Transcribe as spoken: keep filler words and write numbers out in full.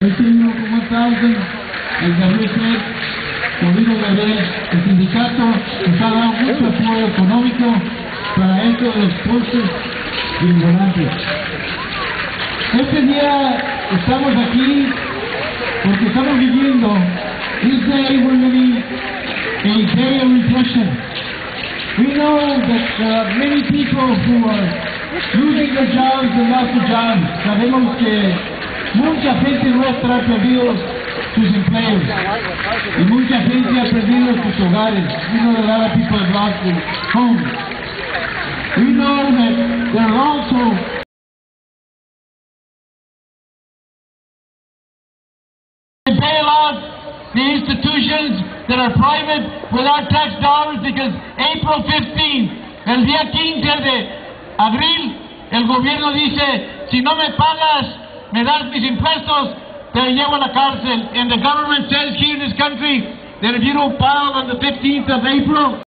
He tenido como one thousand, el Gabriel Fred, podido ver el sindicato nos ha dado mucho apoyo económico para esto de los postes y los volantes. Este día estamos aquí porque estamos viviendo, this day we're living a day of reflection. We know that there are many people who are losing their jobs and lost their jobs. Sabemos que mucha gente nuestra ha perdido sus empleos y mucha gente ha perdido sus hogares. We know that a lot of people have lost their homes. We know that there are also bail out the institutions that are private with our tax dollars, because April fifteenth, el día quince de abril, el gobierno dice, si no me pagas, me das mis impuestos, te llevo a la cárcel. And the government says here in this country that if you don't file on the fifteenth of April,